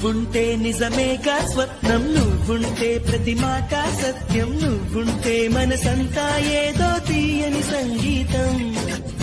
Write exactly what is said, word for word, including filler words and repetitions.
నువ్వుంటే నిజమేగా స్వప్నం, నువ్వుంటే ప్రతి మాట సత్యం, నువ్వుంటే మనసంతా ఏదో తీయని సంగీతం.